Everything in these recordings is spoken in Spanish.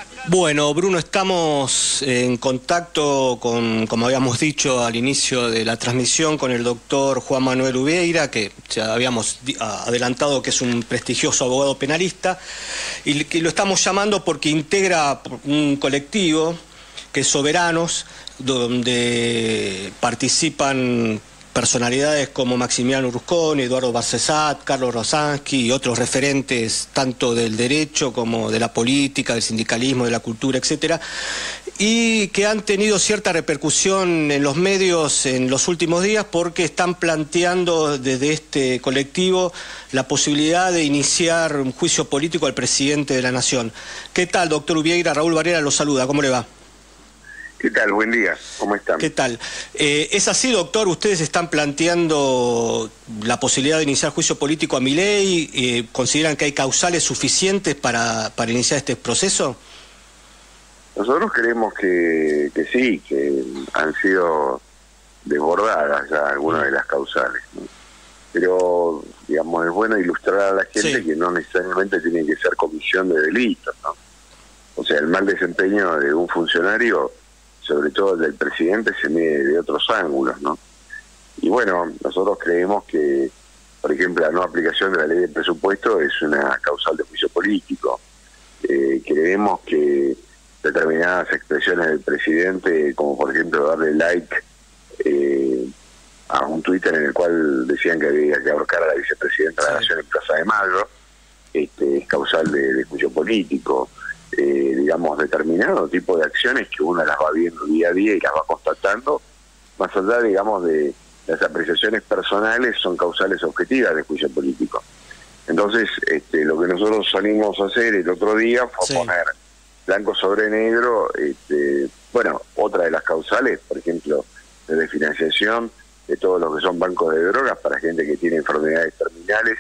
Bueno, Bruno, estamos en contacto con, como habíamos dicho al inicio de la transmisión, con el doctor Juan Manuel Ubieira, que ya habíamos adelantado que es un prestigioso abogado penalista, y que lo estamos llamando porque integra un colectivo que es Soberanos, donde participan personalidades como Maximiliano Rusconi, Eduardo Barcesat, Carlos Rosansky y otros referentes tanto del derecho como de la política, del sindicalismo, de la cultura, etcétera, y que han tenido cierta repercusión en los medios en los últimos días porque están planteando desde este colectivo la posibilidad de iniciar un juicio político al presidente de la Nación. ¿Qué tal, doctor Ubieira? Raúl Varela lo saluda, ¿cómo le va? ¿Qué tal? Buen día, ¿cómo están? ¿Qué tal? ¿Es así, doctor? ¿Ustedes están planteando la posibilidad de iniciar juicio político a Milei? ¿Consideran que hay causales suficientes para iniciar este proceso? Nosotros creemos que sí, que han sido desbordadas ya algunas de las causales, ¿no? Pero, digamos, es bueno ilustrar a la gente que no necesariamente tiene que ser comisión de delitos, ¿no? O sea, el mal desempeño de un funcionario, sobre todo el del presidente, se mide de otros ángulos, ¿no? Y bueno, nosotros creemos que, por ejemplo, la no aplicación de la ley de presupuesto es una causal de juicio político. Creemos que determinadas expresiones del presidente, como por ejemplo darle like a un Twitter en el cual decían que había que ahorcar a la vicepresidenta de la Nación en Plaza de Mayo, es causal de juicio político. Digamos, determinado tipo de acciones que uno las va viendo día a día y las va constatando, más allá, digamos, de las apreciaciones personales, son causales objetivas de juicio político. Entonces, lo que nosotros salimos a hacer el otro día fue poner blanco sobre negro, bueno, otra de las causales, por ejemplo, de financiación de todos los que son bancos de drogas para gente que tiene enfermedades terminales,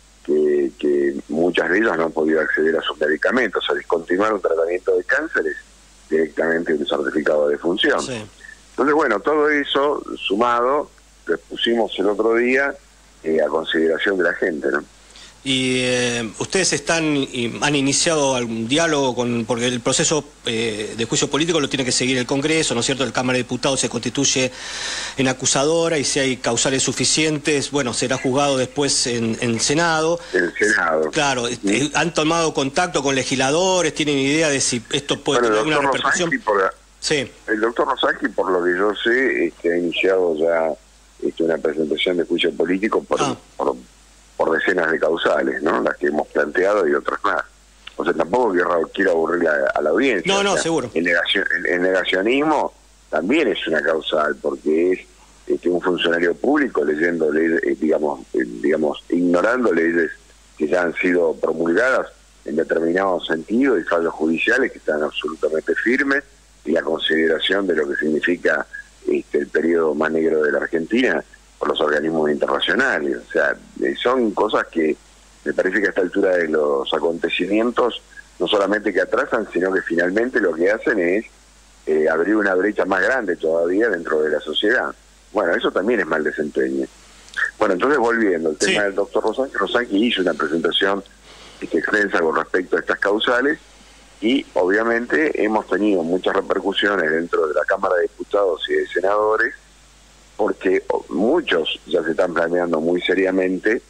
que muchas de ellas no han podido acceder a sus medicamentos, a discontinuar un tratamiento de cánceres directamente un certificado de defunción. Sí. Entonces, bueno, todo eso sumado lo expusimos el otro día a consideración de la gente, ¿no? Y ustedes han iniciado algún diálogo porque el proceso de juicio político lo tiene que seguir el Congreso, ¿no es cierto? La Cámara de Diputados se constituye en acusadora y si hay causales suficientes, bueno, será juzgado después en Senado. El Senado. Claro, ¿han tomado contacto con legisladores? ¿Tienen idea de si esto puede tener una repercusión? Sí. El doctor Rosansky, por lo que yo sé, ha iniciado ya una presentación de juicio político por decenas de causales, ¿no? Las que hemos planteado y otras más. O sea, tampoco quiero aburrir a la audiencia. No, o sea, seguro. El negacionismo también es una causal, porque es un funcionario público leyendo leyes, digamos, ignorando leyes que ya han sido promulgadas en determinado sentido y fallos judiciales que están absolutamente firmes, y la consideración de lo que significa el periodo más negro de la Argentina por los organismos internacionales. O sea, son cosas que me parece que a esta altura de los acontecimientos no solamente que atrasan, sino que finalmente lo que hacen es abrir una brecha más grande todavía dentro de la sociedad. Bueno, eso también es mal desempeño. Bueno, entonces volviendo al tema del doctor Rosansky hizo una presentación extensa con respecto a estas causales y obviamente hemos tenido muchas repercusiones dentro de la Cámara de Diputados y de Senadores, porque muchos ya se están planeando muy seriamente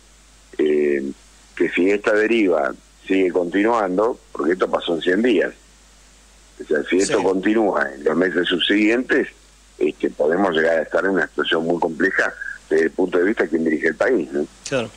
que si esta deriva sigue continuando, porque esto pasó en 100 días, o sea, si esto continúa en los meses subsiguientes, podemos llegar a estar en una situación muy compleja desde el punto de vista de quien dirige el país, ¿no? Claro.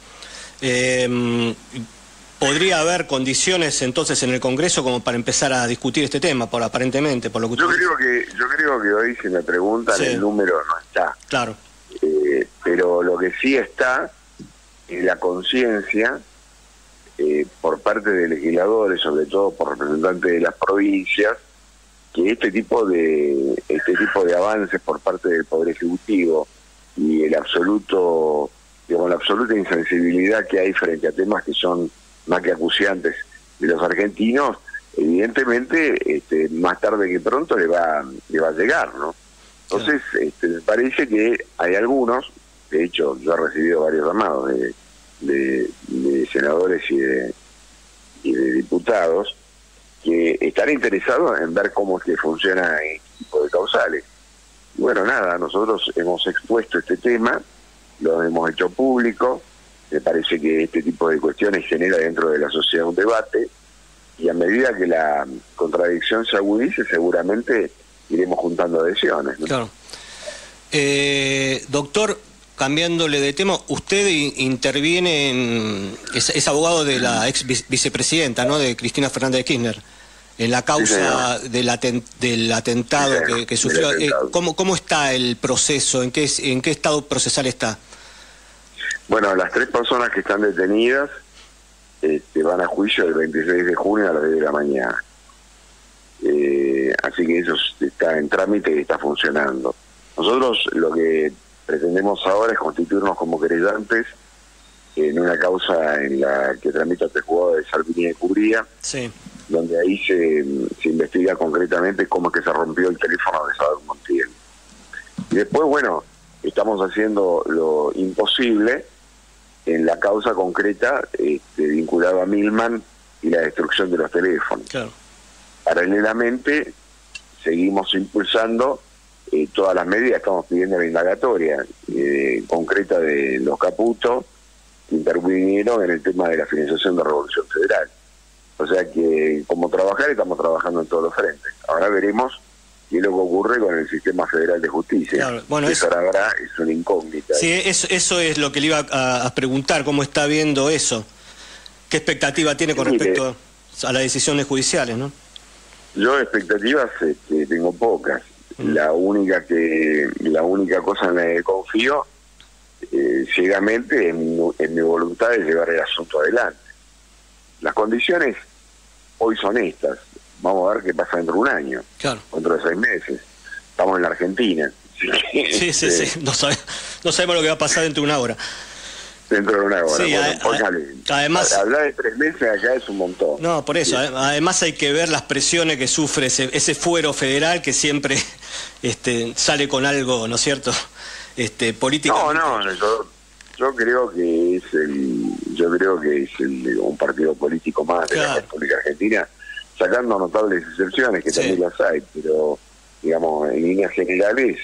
¿Podría haber condiciones entonces en el Congreso como para empezar a discutir este tema, aparentemente, por lo que yo creo que hoy, si me preguntan, el número no está. Claro. Pero lo que sí está es la conciencia por parte de legisladores, sobre todo por representantes de las provincias, que este tipo de avances por parte del Poder Ejecutivo y la absoluta insensibilidad que hay frente a temas que son más que acuciantes de los argentinos, evidentemente más tarde que pronto le va a llegar, ¿no? Entonces, me parece que hay algunos, de hecho yo he recibido varios llamados de senadores y de diputados que están interesados en ver cómo es que funciona este tipo de causales. Y bueno, nada, nosotros hemos expuesto este tema, lo hemos hecho público, me parece que este tipo de cuestiones genera dentro de la sociedad un debate, y a medida que la contradicción se agudice, seguramente iremos juntando adhesiones, ¿no? Claro. Doctor, cambiándole de tema, usted interviene es abogado de la ex vicepresidenta, ¿no?, de Cristina Fernández de Kirchner, en la causa del atentado que sufrió. ¿Cómo está el proceso? ¿En qué estado procesal está? Bueno, las 3 personas que están detenidas van a juicio el 26 de junio a las 10 de la mañana. Así que eso está en trámite y está funcionando. Nosotros lo que pretendemos ahora es constituirnos como querellantes en una causa en la que tramita el juzgado de Salvini de Cubría, sí, donde ahí se investiga concretamente cómo es que se rompió el teléfono de Saúl Montiel. Y después, bueno, estamos haciendo lo imposible en la causa concreta vinculada a Milman y la destrucción de los teléfonos. Claro. Paralelamente, seguimos impulsando todas las medidas. Estamos pidiendo la indagatoria concreta de los Caputo, que intervinieron en el tema de la financiación de Revolución Federal. O sea que, como trabajar, estamos trabajando en todos los frentes. Ahora veremos qué es lo que ocurre con el sistema federal de justicia. Claro, bueno, eso la verdad es una incógnita. Sí, eso es lo que le iba a preguntar, cómo está viendo eso. ¿Qué expectativa tiene con respecto a las decisiones judiciales, no? Yo expectativas tengo pocas. La única cosa en la que confío ciegamente en mi voluntad de llevar el asunto adelante. Las condiciones hoy son estas. Vamos a ver qué pasa dentro de un año, claro, dentro de 6 meses. Estamos en la Argentina. Sí. No sabemos lo que va a pasar dentro de una hora. Dentro de una hora. Sí, bueno, además, hablar de 3 meses acá es un montón. No, por eso. Sí. Además hay que ver las presiones que sufre ese fuero federal que siempre sale con algo, ¿no es cierto? Políticamente. No, yo creo que es un partido político más de la República Argentina, sacando notables excepciones que también las hay, pero digamos en líneas generales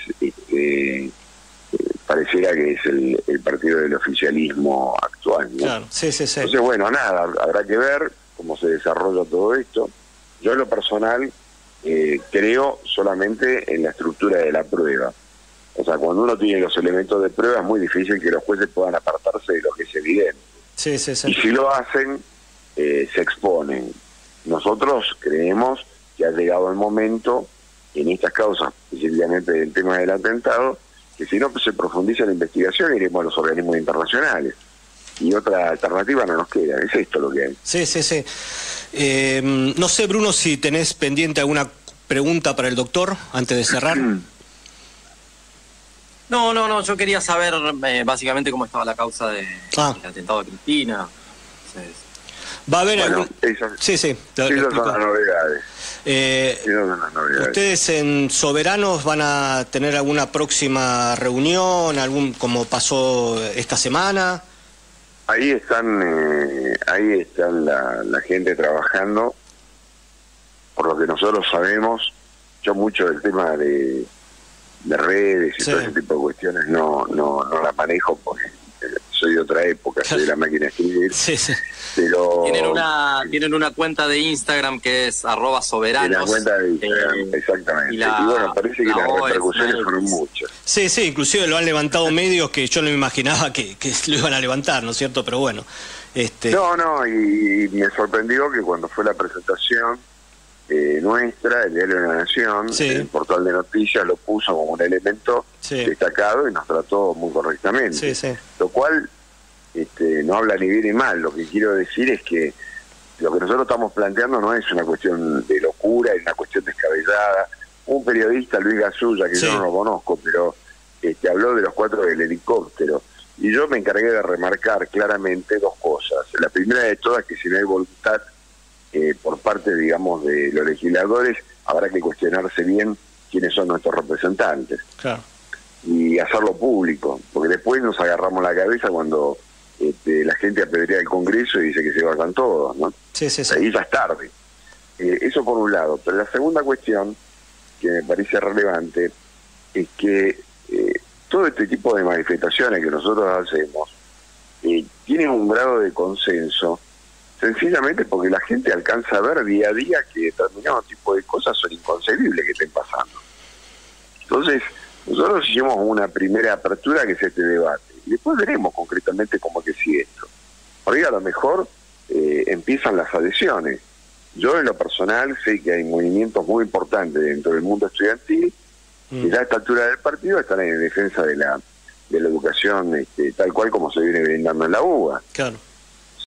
pareciera que es el partido del oficialismo actual, ¿no? Claro, sí. Entonces, bueno, nada, habrá que ver cómo se desarrolla todo esto. Yo en lo personal creo solamente en la estructura de la prueba. O sea, cuando uno tiene los elementos de prueba es muy difícil que los jueces puedan apartarse de lo que es evidente. Sí. Y si lo hacen, se exponen. Nosotros creemos que ha llegado el momento, en estas causas, específicamente del tema del atentado, que si no se profundiza la investigación, iremos a los organismos internacionales. Y otra alternativa no nos queda, es esto lo que hay. Sí. No sé, Bruno, si tenés pendiente alguna pregunta para el doctor antes de cerrar. No, yo quería saber básicamente cómo estaba la causa del atentado de Cristina. Entonces... Va a haber esas son las novedades. ¿Ustedes en Soberanos van a tener alguna próxima reunión, como pasó esta semana? Ahí están la gente trabajando. Por lo que nosotros sabemos, yo mucho del tema de redes y todo ese tipo de cuestiones no la manejo porque soy de otra época, soy de la máquina de escribir. Pero tienen una cuenta de Instagram que es @soberanos. La cuenta de Instagram, exactamente. Y bueno, parece que las repercusiones fueron muchas. Sí, inclusive lo han levantado medios que yo no me imaginaba que lo iban a levantar, ¿no es cierto? Pero bueno. No, y me sorprendió que cuando fue la presentación nuestra, el Diario de la Nación, el portal de noticias lo puso como un elemento destacado y nos trató muy correctamente. Lo cual no habla ni bien ni mal. Lo que quiero decir es que lo que nosotros estamos planteando no es una cuestión de locura, es una cuestión descabellada. Un periodista, Luis Gasulla, que yo no lo conozco, pero habló de los 4 del helicóptero. Y yo me encargué de remarcar claramente 2 cosas. La primera de todas es que si no hay voluntad por parte, digamos, de los legisladores, habrá que cuestionarse bien quiénes son nuestros representantes. Claro. Y hacerlo público, porque después nos agarramos la cabeza cuando la gente apedrea el Congreso y dice que se vayan todos, ¿no? Sí. Ahí ya es tarde. Eso por un lado. Pero la segunda cuestión, que me parece relevante, es que todo este tipo de manifestaciones que nosotros hacemos tienen un grado de consenso, sencillamente porque la gente alcanza a ver día a día que determinados tipos de cosas son inconcebibles que estén pasando. Entonces, nosotros hicimos una primera apertura que es este debate, y después veremos concretamente cómo que sigue esto. Hoy a lo mejor empiezan las adhesiones. Yo en lo personal sé que hay movimientos muy importantes dentro del mundo estudiantil que ya a esta altura del partido están en defensa de la educación tal cual como se viene brindando en la UBA. Claro.